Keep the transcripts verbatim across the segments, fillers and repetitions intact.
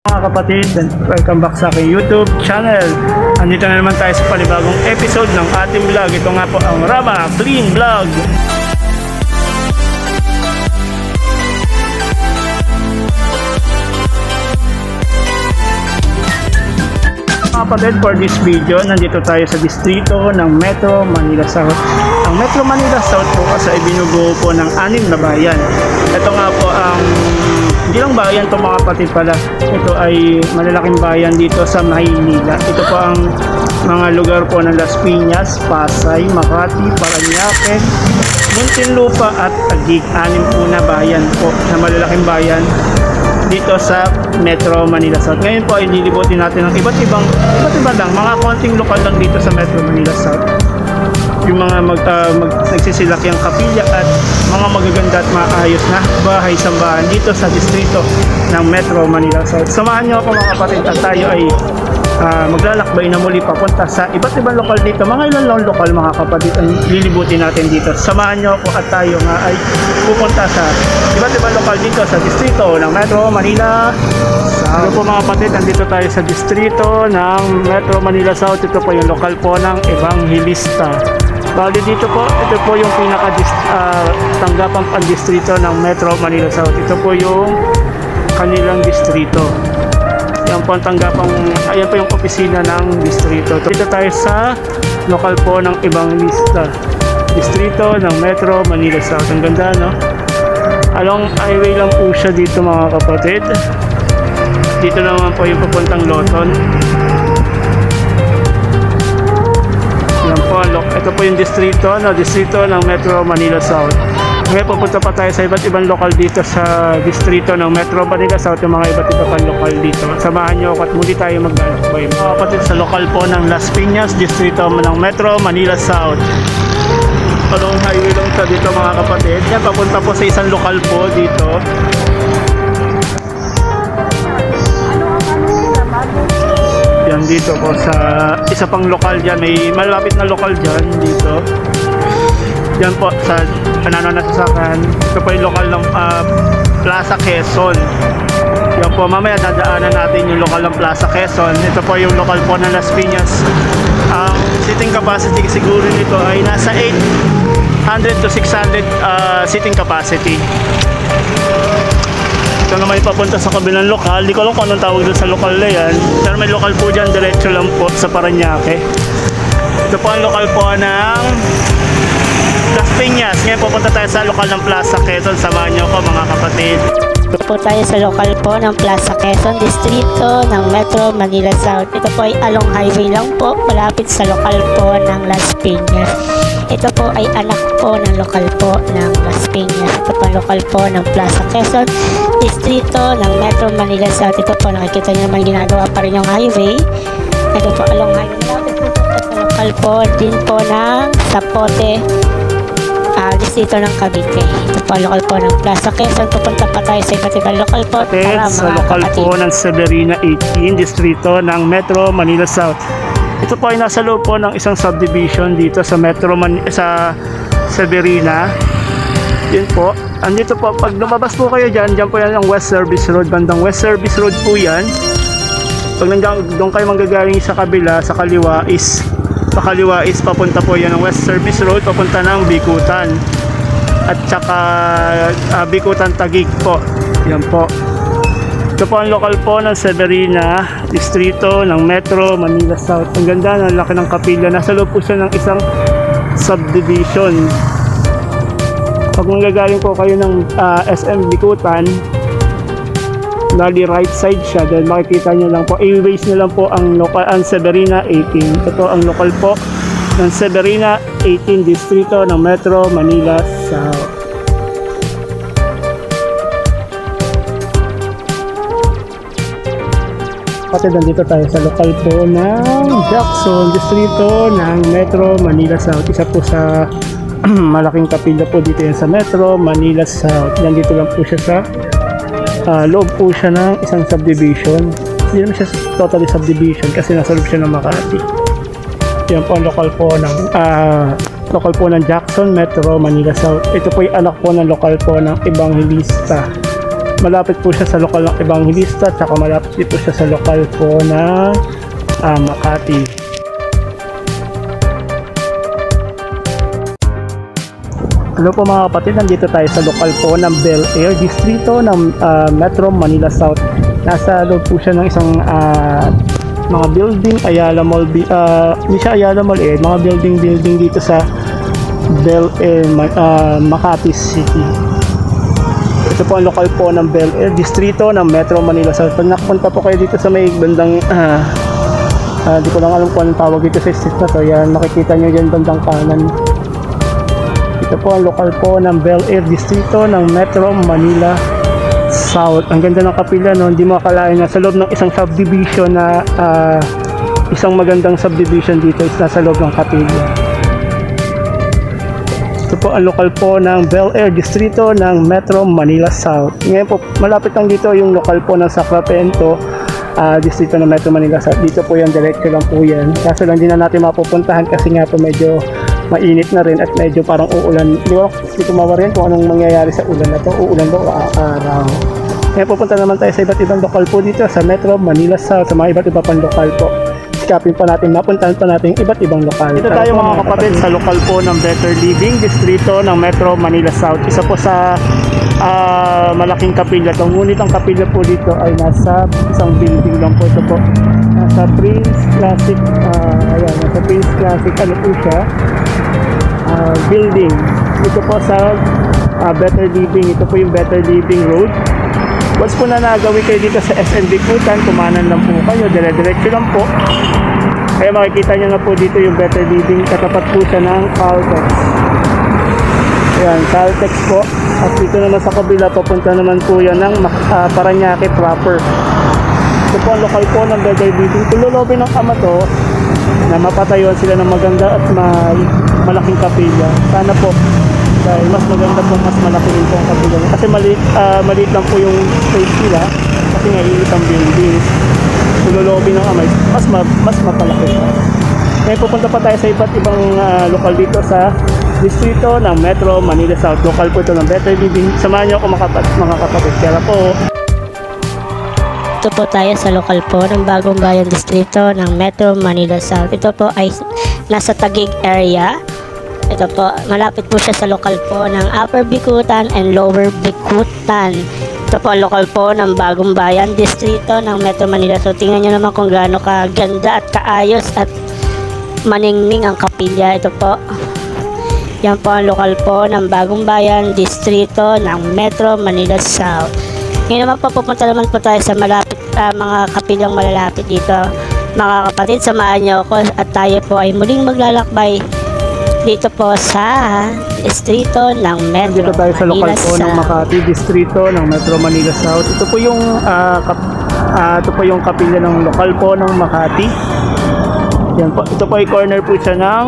Mga kapatid, welcome back sa aking YouTube channel. Andito na naman tayo sa panibagong episode ng ating vlog. Ito nga po ang Rama Clean Vlog. Mga kapatid, for this video, nandito tayo sa distrito ng Metro Manila South. Ang Metro Manila South po kasi ay binubuo po ng anim na bayan. Ito nga po ang hindi lang bayan ito mga kapatid pala. Ito ay malalaking bayan dito sa Maynila. Ito po ang mga lugar po ng Las Piñas, Pasay, Makati, Parañaque, Muntinlupa at Taguig. Anim po na bayan po na malalaking bayan dito sa Metro Manila South. Ngayon po ay lilibutin natin ng iba't ibang iba't iba lang, mga konting lokal lang dito sa Metro Manila South. Yung mga mag, uh, mag, nagsisilakyang kapilya at mga magaganda at maayos na bahay-sambahan dito sa distrito ng Metro Manila South. Samahan nyo ako mga kapatid at tayo ay uh, maglalakbay na muli papunta sa iba't ibang lokal dito. Mga ilan lang lokal mga kapatid ang lilibutin natin dito. Samahan nyo ako at tayo nga ay pupunta sa iba't ibang lokal dito sa distrito ng Metro Manila South. Ano po mga kapatid, nandito tayo sa distrito ng Metro Manila South. Ito po yung lokal po ng Evangelista. Bali dito po, ito po yung pinaka uh, tanggapang pang-distrito ng Metro Manila South. Ito po yung kanilang distrito. Yan po ang tanggapang, ayan po yung opisina ng distrito. Dito tayo sa lokal po ng Evangelista, distrito ng Metro Manila South. Ang ganda, no? Along highway lang po siya dito mga kapatid. Dito naman po yung papuntang Loton. Ito po yung distrito, no? Distrito ng Metro Manila South. Ngayon pupunta pa tayo sa iba't ibang lokal dito sa distrito ng Metro Manila South, yung mga iba't ibang lokal dito. Samahan nyo ako at muli tayo maglalakbay. Mga kapatid, sa lokal po ng Las Piñas, distrito ng Metro Manila South. Along highway lang sa dito mga kapatid. Yan, papunta po sa isang lokal po dito. Yan dito po sa isa pang lokal dyan, may malapit na lokal dyan dito. Yan po sa Panano Nasasakan. Ito po yung lokal ng uh, Plaza Quezon. Yan po, mamaya dadaanan natin yung lokal ng Plaza Quezon. Ito po yung lokal po ng Las Piñas. Ang uh, seating capacity siguro nito ay nasa eight hundred to six hundred uh, seating capacity. Ito naman papunta sa kabilang lokal. Di ko alam kung anong tawag doon sa lokal na yan. Pero may lokal po dyan, diretso lang po sa Parañaque. Ito po ang lokal po ng Las Piñas. Ngayon pupunta tayo sa lokal ng Plaza Quezon. Samahan nyo ako mga kapatid. Ito po tayo sa lokal po ng Plaza Quezon, distrito ng Metro Manila South. Ito po ay along highway lang po, malapit sa lokal po ng Las Piñas. Ito po ay anak po ng lokal po ng Las Piñas. Ito po lokal po ng Plaza Quezon, distrito ng Metro Manila South. Ito po nakikita nyo naman ginagawa pa rin yung highway. Ito po along highway lang. Ito po sa lokal po din po ng Zapote, uh, distrito ng Cavite. Ito po lokal po ng Plaza Quezon. Pupunta pa tayo sa iba't ibang lokal po. Tara, sa lokal kapatid po ng Severina eighteen, distrito ng Metro Manila South. Ito po ay nasa loob po ng isang subdivision dito sa Metro Man sa Severina. Yun po. Andito po, pag lumabas po kayo dyan, dyan po yan ang West Service Road. Bandang West Service Road po yan. Pag nandiyan, doon kayo manggagaling sa kabila, sa kaliwa is, sa kaliwa is papunta po yan ang West Service Road, papunta ng Bikutan. At saka uh, Bikutan Taguig po. Yan po. Ito po ang lokal po ng Severina, distrito ng Metro Manila South. Ang ganda, ang laki ng kapilya. Nasa loob po siya ng isang subdivision. Pag manggagaling po kayo ng uh, S M Bikutan, nali right side siya, dahil makikita nyo lang po, A-ways nyo lang po ang lokal, ang Severina eighteen. Ito ang lokal po ng Severina eighteen, distrito ng Metro Manila South. Kapatid, nandito tayo sa lokal po ng Jackson, distrito ng Metro Manila South. Isa po sa malaking kapilya po dito yan sa Metro Manila South. Nandito lang po siya sa uh, loob po siya ng isang subdivision. Hindi naman siya totally subdivision kasi nasa loob siya ng Makati. Yan po ang lokal po ng uh, lokal po ng Jackson, Metro Manila South. Ito po yung anak po ng lokal po ng Evangelista. malapit po siya sa lokal ng Evangelista, tsaka malapit din po siya sa lokal po ng uh, Makati. Hello po mga kapatid, nandito tayo sa lokal po ng Bel Air, distrito ng uh, Metro Manila South. Nasa loob po siya ng isang uh, mga building, Ayala Mall, uh, hindi siya Ayala Mall eh, mga building-building dito sa Bel Air, uh, Makati City. Ito po ang lokal po ng Bel Air, distrito ng Metro Manila South. Pag nakapunta po kayo dito sa may bandang, uh, uh, di ko lang alam kung anong tawag dito sa street na to, yan, makikita nyo dyan bandang kanan. Ito po ang lokal po ng Bel Air, distrito ng Metro Manila South. Ang ganda ng kapilya, no? Hindi mo akalain na sa loob ng isang subdivision na uh, isang magandang subdivision dito is nasa loob ng kapilya. Ito po ang lokal po ng Bel Air, distrito ng Metro Manila South. Ngayon po, malapit lang dito yung lokal po ng Sacramento, uh, distrito ng Metro Manila South. Dito po yan, diretso lang po yan. Kaso lang din na natin mapupuntahan kasi nga po medyo mainit na rin at medyo parang uulan. Di ba, hindi ko mawarin kung anong mangyayari sa ulan na to. Uulan ba o araw? Kaya pupunta naman tayo sa iba't ibang lokal po dito sa Metro Manila South, sa mga iba't ibang pang lokal po. Sikapin pa natin, mapuntahan pa natin yung iba't ibang lokal. Ito tayo mga kapatid sa lokal po ng Better Living, distrito ng Metro Manila South. Isa po sa uh, malaking kapilya. Ito, ngunit ang kapilya po dito ay nasa isang building lang po. Ito po, nasa Prince Classic, uh, ayan, nasa Prince Classic, ano po siya? Uh, building. Ito po sa uh, Better Living. Ito po yung Better Living Road. Once po na nagawin kayo dito sa S N Bikutan, kumanan lang po kayo, dire-diretso lang po. Kaya makikita nyo na po dito yung Better Living. Katapat po siya ng Caltex. Ayan, Caltex po. At dito naman sa kabila, papunta naman po yan ng uh, Parañaque proper. Ito po ang lokal po ng Better Living. Tululobin ng ama to na mapatayuan sila ng maganda at may malaking kapilya. Sana po dahil mas maganda po, mas malaki rin po ang kapilya. Kasi maliit, uh, maliit lang po yung space nila kasi nga ilit ang building. Tululobin ng ama, mas, ma mas mapalaki. Ngayon pupunta pa tayo sa iba't ibang uh, lokal dito sa distrito ng Metro Manila South. Lokal po ito ng Better Living. Samahan nyo ako mga kapatid. Kaya po Ito po tayo sa lokal po ng Bagong Bayan Distrito ng Metro Manila South. Ito po ay nasa Taguig area. Ito po, malapit po siya sa lokal po ng Upper Bikutan and Lower Bikutan. Ito po ang lokal po ng Bagong Bayan Distrito ng Metro Manila. So tingnan nyo naman kung gaano kaganda at kaayos at maningning ang kapilya. Ito po, yan po ang lokal po ng Bagong Bayan Distrito ng Metro Manila South. Ngayon naman po, pupunta naman po tayo sa malapit, uh, mga kapilyang malalapit dito. Mga kapatid, samahan niyo ako at tayo po ay muling maglalakbay dito po sa distrito ng Metro dito tayo sa lokal Manila po ng South. Makati, distrito ng Metro Manila South. Ito po yung uh, kap, uh, ito po yung kapilya ng lokal po ng Makati. Yan po. Ito po ay corner po siya ng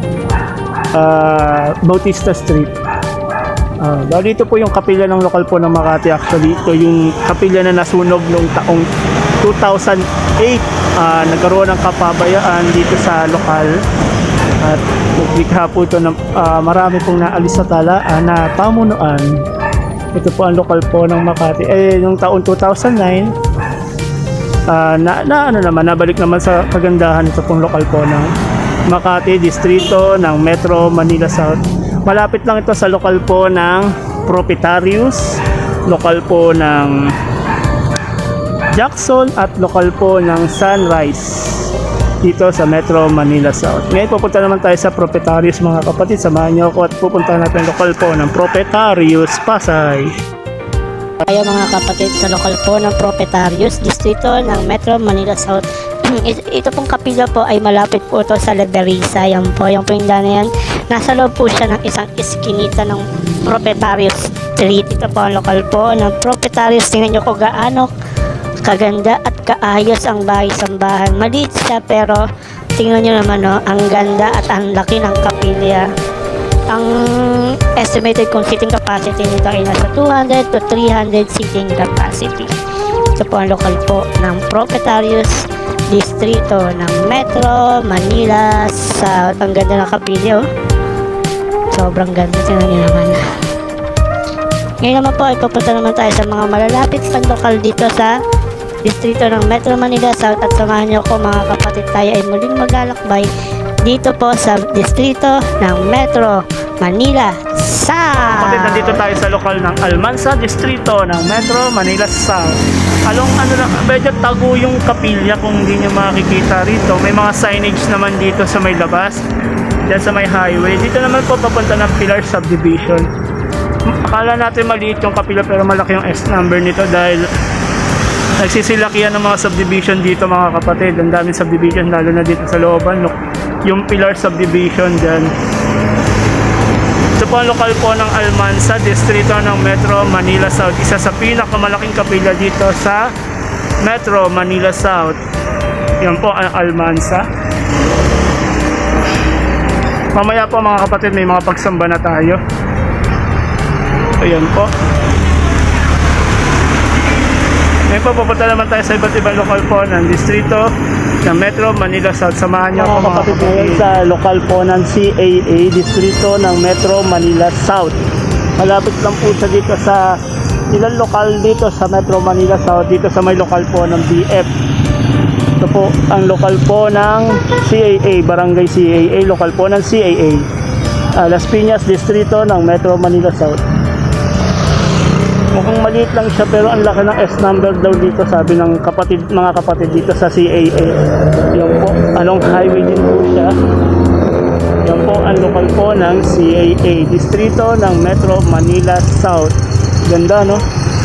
uh, Bautista Street. Uh, dito po yung kapilya ng lokal po ng Makati. Actually, ito yung kapilya na nasunog noong taong two thousand eight. Uh, nagkaroon ng kapabayaan dito sa lokal. At naglikha po ito ng uh, marami pong naalis sa talaan na pamunuan. Ito po ang lokal po ng Makati. Eh, noong taon two thousand nine, uh, na, na ano naman, nabalik naman sa kagandahan ito pong lokal po ng Makati, distrito ng Metro Manila South. Malapit lang ito sa lokal po ng Proprietarius, lokal po ng Jackson at lokal po ng Sunrise dito sa Metro Manila South. Ngayon pupunta naman tayo sa Proprietarius mga kapatid. Samahan niyo ako at pupunta natin lokal po ng Proprietarius, Pasay. Tayo mga kapatid sa lokal po ng Proprietarius, distrito ng Metro Manila South. Ito pong kapilya po ay malapit po ito sa Liberisa. Yan po, yung pinda na yan. Nasa loob po siya ng isang iskinita ng Proprietarius Street. Ito po ang lokal po ng Proprietarius. Tingnan nyo kung gaano kaganda at kaayos ang bahay-sambahan. Maliit siya pero tingnan nyo naman, no, ang ganda at ang laki ng kapilya. Ang estimated kung seating capacity nito ay nasa two hundred to three hundred seating capacity. Ito po ang lokal po ng Proprietarius, distrito ng Metro Manila South. Ang ganda ng kapilya, oh. Sobrang ganda. Tingnan nyo naman. Ngayon naman po ay pupunta naman tayo sa mga malalapit sa lokal dito sa distrito ng Metro Manila South at samahan niyo ko mga kapatid, tayo ay muling maglalakbay dito po sa distrito ng Metro Manila South. Kapatid, nandito tayo sa lokal ng Almansa distrito ng Metro Manila South. Along ano lang, medyo tago yung kapilya kung hindi nyo makikita rito. May mga signage naman dito sa may labas, dyan sa may highway. Dito naman po papunta ng Pilar Subdivision. Akala natin maliit yung kapilya pero malaki yung S number nito dahil nagsisilakihan ng mga subdivision dito mga kapatid. Ang daming subdivision lalo na dito sa looban. Look, yung Pilar Subdivision dyan. Ito po ang lokal po ng Almansa, distrito ng Metro Manila South. Isa sa pinakamalaking kapilya dito sa Metro Manila South. Yan po ang Almansa. Mamaya po mga kapatid may mga pagsamba na tayo. Ayan po. Ngayon po pupunta naman tayo sa iba't ibang lokal po ng distrito ng Metro Manila South. Samahan niyo ako mga kapatid ngayon sa lokal po ng C A A, distrito ng Metro Manila South. Malapit lang po siya dito sa ilang lokal dito sa Metro Manila South, dito sa may lokal po ng B F. Ito po ang lokal po ng C A A, Barangay C A A, lokal po ng C A A. Uh, Las Piñas, distrito ng Metro Manila South. Mukhang maliit lang siya pero ang laki ng S number daw dito, sabi ng kapatid, mga kapatid dito sa C A A. Yan po, along highway din po siya. Yan po ang lokal po ng C A A, distrito ng Metro Manila South. Ganda, no?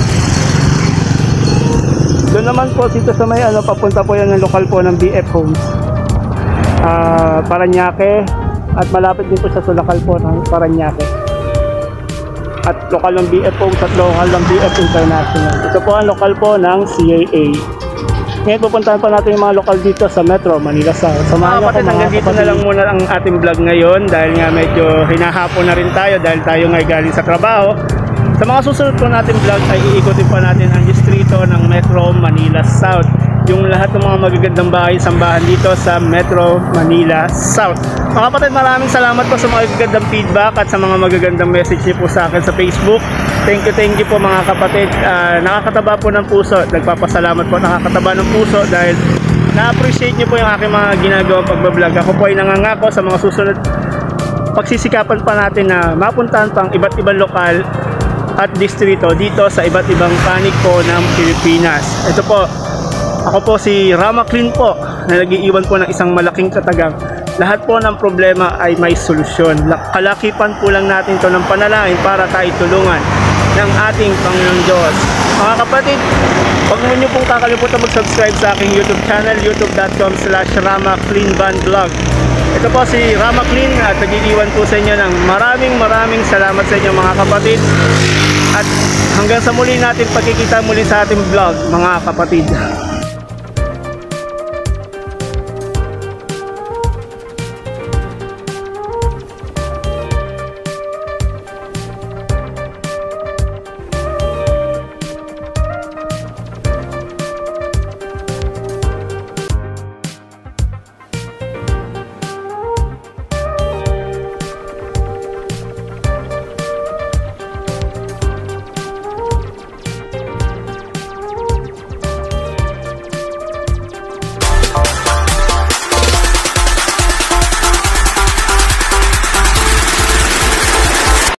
Doon naman po dito sa may ano, papunta po yan ng lokal po ng B F Homes, uh, Paranaque, at malapit din po siya sa lokal po ng Paranaque. At lokal ng B F Homes at lokal ng B F International. Ito po ang lokal po ng C A A. Ngayon pupuntahan pa natin yung mga lokal dito sa Metro Manila South. Samahan niyo ako mga kapatid. Dito na lang muna ang ating vlog ngayon dahil nga medyo hinahapon na rin tayo dahil tayo nga galing sa trabaho. Sa mga susunod po natin vlog ay iikutin pa natin ang distrito ng Metro Manila South. Yung lahat ng mga magagandang bahay sambahan dito sa Metro Manila South. Mga kapatid, maraming salamat po sa mga magagandang feedback at sa mga magagandang message niyo po sa akin sa Facebook. Thank you, thank you po mga kapatid. Uh, nakakataba po ng puso. Nagpapasalamat po, nakakataba ng puso dahil na-appreciate niyo po yung aking mga ginagawang pagbablog. Ako po ay nangangako sa mga susunod pagsisikapan pa natin na mapuntahan pang iba't ibang lokal at distrito dito sa iba't ibang panig po ng Pilipinas. Ito po, ako po si Rama Clean po na nag-iiwan po ng isang malaking katagang. Lahat po ng problema ay may solusyon. Kalakipan po lang natin to ng panalangin para tayo tulungan ng ating Panginoong Diyos. Mga kapatid, huwag mo niyo pong kakalimutan mag-subscribe sa aking YouTube channel, youtube dot com slash rama clean van vlog. Ito po si Rama Clean at nag-iiwan po sa inyo ng maraming maraming salamat sa inyo mga kapatid. At hanggang sa muli natin pagkikita muli sa ating vlog mga kapatid.